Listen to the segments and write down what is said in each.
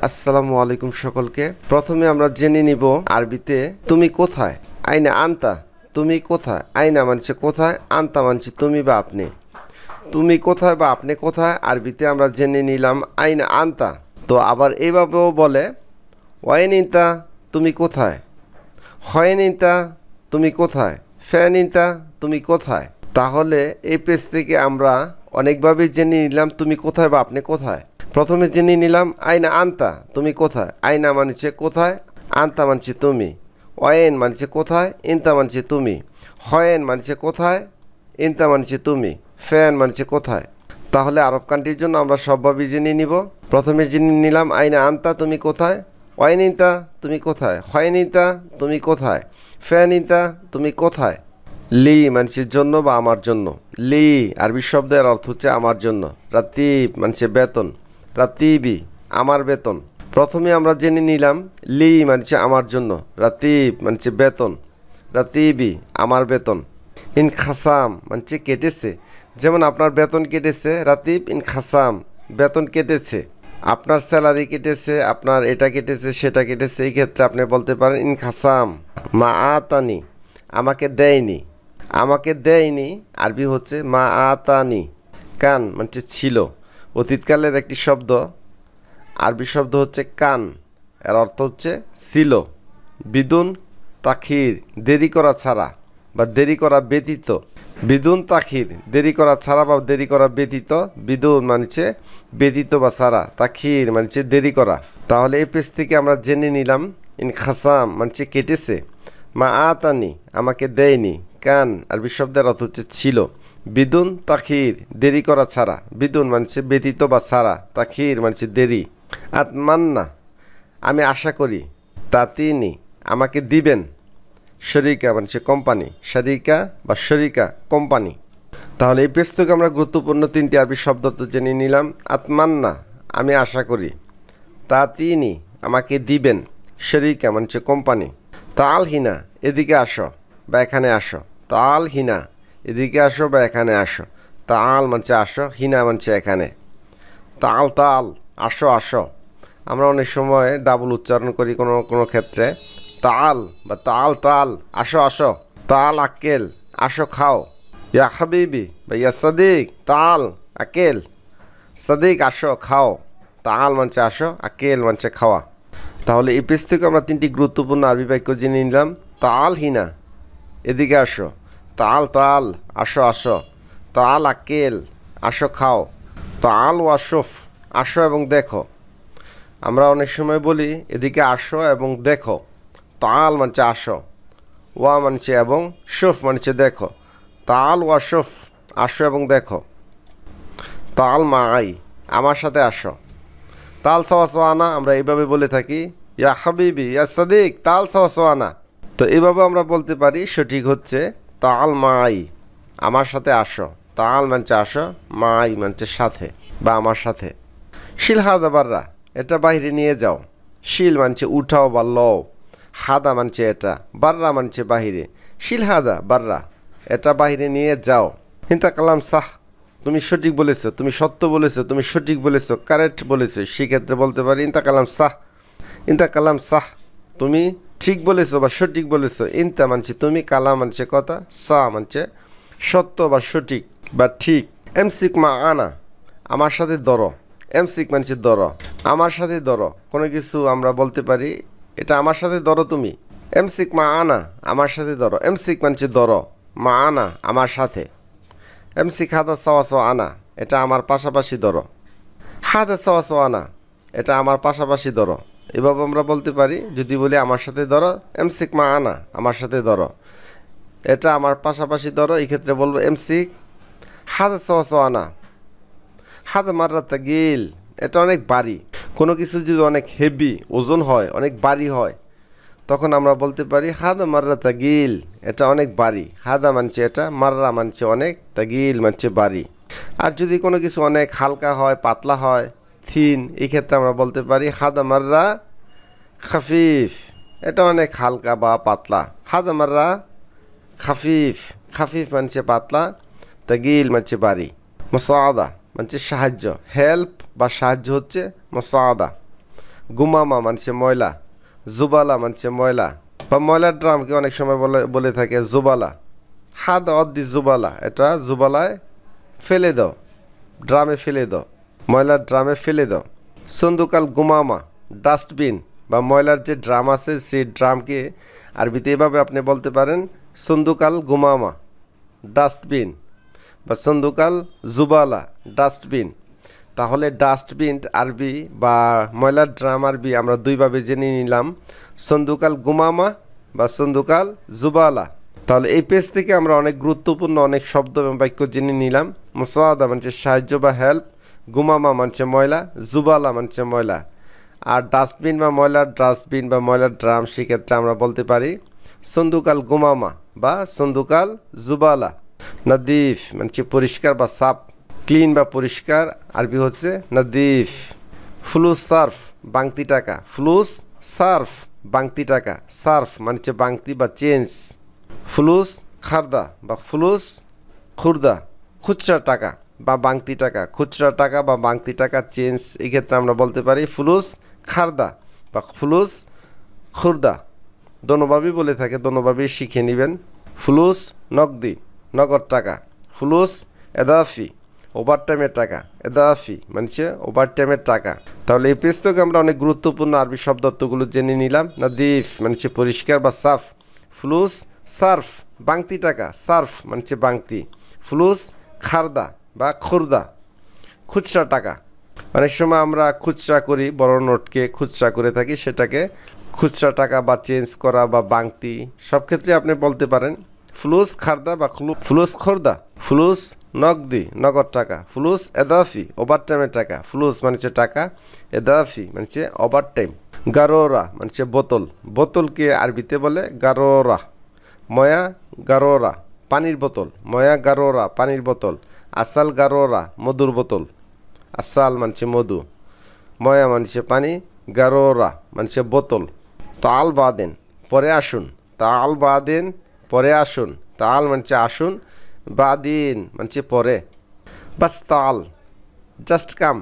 আসসালামু আলাইকুম সকলকে। প্রথমে আমরা জেনে নিব আরবিতে তুমি কোথায়। আইনা আনতা, তুমি কোথায়। আইনা মানছে কোথায়, আনতা মানছে তুমি বা আপনি। তুমি কোথায় বা আপনি কোথায় আরবিতে আমরা জেনে নিলাম আইনা আনতা। তো আবার এইভাবেও বলে ওয়াইনিনতা, তুমি কোথায়। হয়নিনতা, তুমি কোথায়। ফ্যানিনতা, তুমি কোথায়। তাহলে এই পেজ থেকে আমরা অনেকভাবে জেনে নিলাম তুমি কোথায় বা আপনি কোথায়। প্রথমে জেনে নিলাম আইনা আনতা, তুমি কোথায়। আইনা মানছে কোথায়, আনতা মানছে তুমি। ওয়েন মানছে কোথায়, ইনতা মানছে তুমি। হয়েন মানছে কোথায়, ইনতা মানছে তুমি। ফ্যান মানছে কোথায়। তাহলে আরব কান্ট্রির জন্য আমরা সবভাবে জেনে নিব। প্রথমে জেনে নিলাম আইনা আনতা, তুমি কোথায়। ওয়েন ইনতা, তুমি কোথায়। হয়েন ইনতা, তুমি কোথায়। ফ্যান ইনতা, তুমি কোথায়। লি মানুষের জন্য বা আমার জন্য। লি আরবি শব্দের অর্থ হচ্ছে আমার জন্য। রাতিব মানুষের বেতন। রাতিবি আমার বেতন। প্রথমে আমরা জেনে নিলাম লি মানছে আমার জন্য, রাতিব মানছে বেতন, রাতিবি আমার বেতন। ইন খাসাম মানছে কেটেছে, যেমন আপনার বেতন কেটেছে, রাতিব ইন খাসাম বেতন কেটেছে। আপনার স্যালারি কেটেছে, আপনার এটা কেটেছে সেটা কেটেছে, এই ক্ষেত্রে আপনি বলতে পারেন ইন খাসাম। মা আতানি আমাকে দেয়নি, আমাকে দেয়নি আরবি হচ্ছে মা আতানি। কান মানছে ছিল, অতীতকালের একটি শব্দ, আরবি শব্দ হচ্ছে কান, এর অর্থ হচ্ছে ছিল। বিদুন তাখির দেরি করা ছাড়া বা দেরি করা ব্যতীত। বিদুন তাখির দেরি করা ছাড়া বা দেরি করা ব্যতীত। বিদুন মানছে ব্যতীত বা ছাড়া, তাখির মানছে দেরি করা। তাহলে এই পেজ থেকে আমরা জেনে নিলাম ইন খাসাম মানছে কেটেছে, মা আতানি আমাকে দেয়নি, কান আরবি শব্দের অর্থ হচ্ছে ছিল। বিদুন তাখির দেরি করা ছাড়া, বিদুন মানছে ব্যতীত বা ছাড়া, তাখির মানছে দেরি। আতমান্না আমি আশা করি, তাতিনি আমাকে দিবেন, শরিকা মানছে কোম্পানি, শরিকা বা শরিকা কোম্পানি। তাহলে এই পেজ থেকে আমরা গুরুত্বপূর্ণ তিনটি আরবি শব্দ তো জেনে নিলাম। আতমান্না আমি আশা করি, তাতিনি আমাকে দিবেন, শরিকা মানছে কোম্পানি। তাল হিনা এদিকে আসো বা এখানে আসো। তাল হিনা এদিকে আসো বা এখানে আসো। তাল মানছে আসো, হিনা মানছে এখানে। তাল তাল আসো আসো। আমরা অনেক সময় ডাবল উচ্চারণ করি কোনো কোনো ক্ষেত্রে। তাল বা তাল তাল আসো আসো। তাল আকেল আসো খাও। ইয়া হাবিবি বা ইয়া সাদিক তাল আকেল। সাদিক আসো খাও। তাল মানছে আসো, আকেল মানছে খাওয়া। তাহলে এই পেজ থেকে আমরা তিনটি গুরুত্বপূর্ণ আরবি বাক্য জেনে নিলাম। তাল হিনা এদিকে আসো। তাল তাল আসো আসো। তাল আকেল আসো খাও। তাল ওয়াশফ আসো এবং দেখো। আমরা অনেক সময় বলি এদিকে আসো এবং দেখো। তাল মানছে আসো, ওয়া মানছে এবং, শফ মানছে দেখো। তাল ওয়াশফ আসো এবং দেখো। তাল মাই আমার সাথে আসো। তাল সাওয়া সোয়ানা আমরা এইভাবে বলে থাকি, ইয়া হাবিবি ইয়া সাদিক তাল সাওয়া সোয়ানা। তো এইভাবে আমরা বলতে পারি সঠিক হচ্ছে তাল মাই আমার সাথে আসো। তাল মানছে আসো, মাই মানছে সাথে বা আমার সাথে। শিল হাদা বাররা এটা বাইরে নিয়ে যাও। শিল মানছে উঠাও বা লও। হাদা মানছে এটা, বাররা মানছে বাহিরে। শিল হাদা বাররা এটা বাইরে নিয়ে যাও। হিন্তা কালাম সাহ তুমি সঠিক বলেছো, তুমি সত্য বলেছো, তুমি সঠিক বলেছো, কারেক্ট বলেছো, সেক্ষেত্রে বলতে পারি ইন্তা কালাম সাহ। ইন্তা কালাম সাহ তুমি ঠিক বলেছো বা সঠিক বলেছো। ইন্তা মানছে তুমি, কালাম মানছে কথা, সা মানছে সত্য বা সঠিক বা ঠিক। এমসিক মা আনা আমার সাথে ধরো। এমসিক মানছে ধরো, আমার সাথে ধরো। কোনো কিছু আমরা বলতে পারি এটা আমার সাথে ধরো তুমি। এমসিক মা আনা আমার সাথে ধরো। এমসিক মানছে ধরো, মা আনা আমার সাথে। এমসিক হাদা সাওয়া সাওয়া আনা এটা আমার পাশাপাশি ধরো। হাদা সাওয়া সাওয়া আনা এটা আমার পাশাপাশি ধরো। এভাবে আমরা বলতে পারি যদি বলি আমার সাথে ধরো, এমসিক মা আনা আমার সাথে ধরো, এটা আমার পাশাপাশি ধরো, এই ক্ষেত্রে বলবো এমসিক হাদা সাওয়া সাওয়া আনা। হাদা মাররা তাগিল এটা অনেক ভারী। কোনো কিছু যদি অনেক হেভি ওজন হয়, অনেক ভারী হয়, তখন আমরা বলতে পারি হাদা মাররা তাগিল এটা অনেক ভারী। হাদা মানছে এটা, মাররা মানছে অনেক, তাগিল মানছে ভারী। আর যদি কোনো কিছু অনেক হালকা হয়, পাতলা হয়, থিন, এই ক্ষেত্রে আমরা বলতে পারি হাদা মাররা খাফিফ এটা অনেক হালকা বা পাতলা। হাদা মাররা খাফিফ, খাফিফ মানছে পাতলা, তাগিল মানছে ভারী। মুসাআদা মানছে সাহায্য, হেল্প বা সাহায্য হচ্ছে মুসাআদা। গুমামা মানছে ময়লা, জুবালা মানছে ময়লা, বা ময়লার ড্রামকে অনেক সময় বলে থাকে জুবালা। হাদ অদ্দি জুবালা, এটা জুবালায় ফেলে দাও, ড্রামে ফেলে দাও, ময়লার ড্রামে ফেলে দাও। সন্দুকাল গুমামা, ডাস্টবিন বা ময়লার যে ড্রাম আছে সেই ড্রামকে আরবিতে এভাবে আপনি বলতে পারেন সন্দুকাল গুমামা, ডাস্টবিন, বা সন্দুকাল জুবালা, ডাস্টবিন। তাহলে ডাস্টবিন আরবি বা ময়লার ড্রাম আরবি আমরা দুইভাবে জেনে নিলাম, সন্দুকাল গুমামা বা সন্দুকাল জুবালা। তাহলে এই পেজ থেকে আমরা অনেক গুরুত্বপূর্ণ অনেক শব্দ এবং বাক্য জেনে নিলাম। মুসাআদা মানছে সাহায্য বা হেল্প, গুমামা মানছে ময়লা, জুবালা মানছে ময়লা। আর ডাস্টবিন বা ময়লার ডাস্টবিন বা ময়লার ড্রাম সেক্ষেত্রে আমরা বলতে পারি সন্দুকাল গুমামা বা সন্দুকাল জুবালা। নাদিফ মানছে পরিষ্কার বা সাফ, ক্লিন বা পরিষ্কার আরবি হচ্ছে নাদিফ। ফ্লুস সার্ফ বাংতি টাকা, ফ্লুস সার্ফ বাংতি টাকা, সার্ফ মানছে বাংতি বা চেঞ্জ। ফ্লুস খারদা বা ফ্লুস খুরদা খুচরা টাকা বা বাংতি টাকা, খুচরা টাকা বা বাংতি টাকা চেঞ্জ। এই ক্ষেত্রে আমরা বলতে পারি ফ্লুস খারদা বা ফ্লুস খুরদা। দোনোভাবেই বলে থাকে, দোনোভাবেই শিখে নেবেন। ফ্লুস নগদি নগদ টাকা, ফ্লুস এদাফি ওভারটাইমের টাকা, এদাফি মানছে ওভারটাইমের টাকা। তাহলে এই পেজ থেকে আমরা অনেক গুরুত্বপূর্ণ আরবি শব্দার্থগুলো জেনে নিলাম। নাদিফ মানছে পরিষ্কার বা সাফ, ফ্লুস সার্ফ বাংতি টাকা, সার্ফ মানছে বাংতি, ফ্লুস খারদা বা খুরদা খুচরা টাকা। অনেক সময় আমরা খুচরা করি, বড় নোটকে খুচরা করে থাকি, সেটাকে খুচরা টাকা বা চেঞ্জ করা বা বাংতি সব ক্ষেত্রে আপনি বলতে পারেন ফ্লুস খারদা বা ফ্লুস খোরদা। ফ্লুস নগদি নগদ টাকা, ফ্লুস এদাফি ওভারটাইমের টাকা, ফ্লুস মানছে টাকা, এদাফি মানছে ওভারটাইম। গারোরা মানছে বোতল, বোতলকে আরবিতে বলে গারোরা। ময়া গারোরা পানির বোতল, ময়া গারোরা পানির বোতল। আসাল গারোরা মধুর বোতল, আসাল মানছে মধু, ময়া মানছে পানি, গারোরা মানছে বোতল। তাল বাদেন পরে আসুন, তাল বাদেন পরে আসুন, তাল মানছে আসুন, বাদিন মানছে পরে। বাস তাল জাস্ট কাম,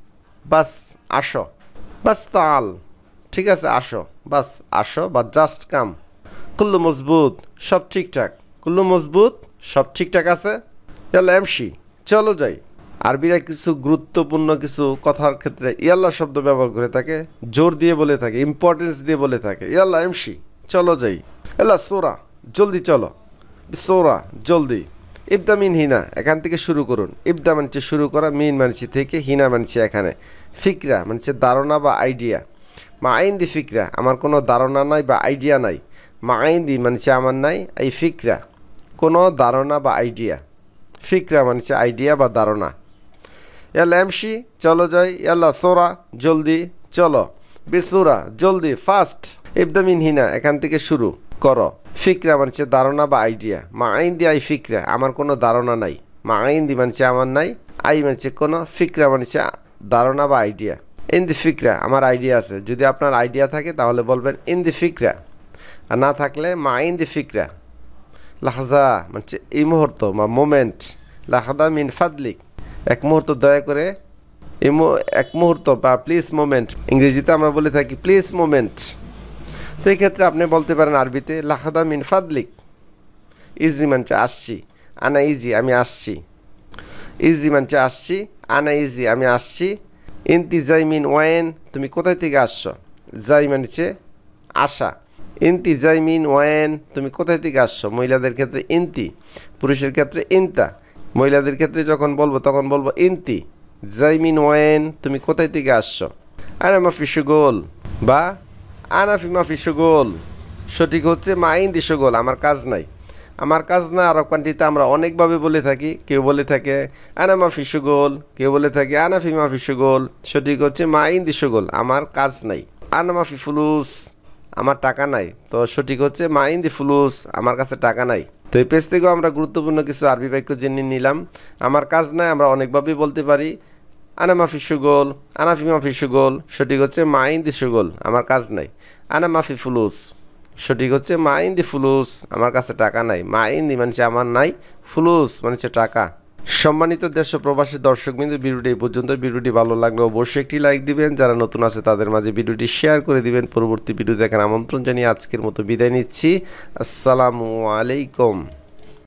বাস আসো, বাস তাল ঠিক আছে আসো, বাস আসো বা জাস্ট কাম। কুল্লু মজবুত সব ঠিকঠাক, কুল্লু মজবুত সব ঠিকঠাক আছে। ইয়াল্লা এমসি চলো যাই। আরবিরা কিছু গুরুত্বপূর্ণ কিছু কথার ক্ষেত্রে ইয়াল্লা শব্দ ব্যবহার করে থাকে, জোর দিয়ে বলে থাকে, ইম্পর্টেন্স দিয়ে বলে থাকে। ইয়াল্লা এমসি চলো যাই, ইয়াল্লা সোরা জলদি চলো, সোরা জলদি। ইবদা মিন হিনা এখান থেকে শুরু করুন, ইবদা মানছে শুরু করা, মিন মানছে থেকে, হিনা মানছে এখানে। ফিকরা মানছে ধারণা বা আইডিয়া, মা আইন্দি ফিকরা আমার কোনো ধারণা নাই বা আইডিয়া নাই, মা আইন্দি মানছে আমার নাই, এই ফিকরা কোনো ধারণা বা আইডিয়া, ফিকরা মানছে আইডিয়া বা ধারণা। ইয়াল্লা এমসি চলো যাই, ইয়াল্লা সোরা জলদি চলো, বেসুরা জলদি ফাস্ট। ইবদা মিন হিনা এখান থেকে শুরু করো, ফিকরা মানছে ধারণা বা আইডিয়া, মা আইন্দি আই ফিকরা আমার কোনো ধারণা নাই, মা আইন্দি মানছে আমার নাই, আই মানছে কোনো, ফিকরা মানছে ধারণা বা আইডিয়া। ইন্দি ফিকরা আমার আইডিয়া আছে, যদি আপনার আইডিয়া থাকে তাহলে বলবেন ইন্দি ফিকরা, আর না থাকলে মা ইন্দি ফিকরা। লাহজা মানছে এই মুহূর্ত বা মোমেন্ট, লাহদা মিন ফাদলিক এক মুহূর্ত দয়া করে, এক মুহূর্ত বা প্লিজ মোমেন্ট, ইংরেজিতে আমরা বলে থাকি প্লিজ মোমেন্ট। তো এই ক্ষেত্রে আপনি বলতে পারেন আরবিতে লাহদা মিন ফাদলিক। ইজি মানছে আসছি, আনা ইজি আমি আসছি, ইজি মানছে আসছি, আনা ইজি আমি আসছি। ইন্তি যাই মিন ওয়েন তুমি কোথায় থেকে আসছো, যাই মানছে আসা, ইন্তি যাই মিন ওয়েন তুমি কোথায় থেকে আসছো। মহিলাদের ক্ষেত্রে ইন্তি, পুরুষের ক্ষেত্রে ইন্তা। মহিলাদের ক্ষেত্রে যখন বলবো তখন বলবো ইন্তি যাই মিন ওয়েন তুমি কোথায় থেকে আসছো। আনা মাফি সুগোল বা আনাফি মাফি সুগোল, সঠিক হচ্ছে মা ইন্দি সুগোল আমার কাজ নাই, আমার কাজ না। আরব কান্ট্রিতে আমরা অনেকভাবে বলে থাকি, কেউ বলে থাকে আনা মাফি সুগোল, কেউ বলে থাকে আনাফি মাফি সুগোল, সঠিক হচ্ছে মা ইন্দি সুগোল আমার কাজ নাই। আনা মাফি ফুলুস আমার টাকা নাই, তো সঠিক হচ্ছে মা ইন্দি ফুলুস আমার কাছে টাকা নাই। তো এই পেজ থেকেও আমরা গুরুত্বপূর্ণ কিছু আরবি বাক্য জেনে নিলাম। আমার কাজ নাই আমরা অনেকভাবেই বলতে পারি আনা মাফি সুগোল, আনাফি মাফি সুগোল, সঠিক হচ্ছে মা ইন্দি সুগোল আমার কাজ নাই। আনা মাফি ফুলুস, সঠিক হচ্ছে মা ইন্দি ফুলুস আমার কাছে টাকা নাই, মা ইন্দি মানছে আমার নাই, ফুলুস মানছে টাকা। সম্মানিত দেশ ও প্রবাসী দর্শকবৃন্দ, ভিডিওটি এই পর্যন্ত। ভিডিওটি ভালো লাগলে অবশ্যই একটি লাইক দিবেন, যারা নতুন আছে তাদের মাঝে ভিডিওটি শেয়ার করে দিবেন। পরবর্তী ভিডিও দেখার আমন্ত্রণ জানিয়ে আজকের মতো বিদায় নিচ্ছি। আসসালামু আলাইকুম।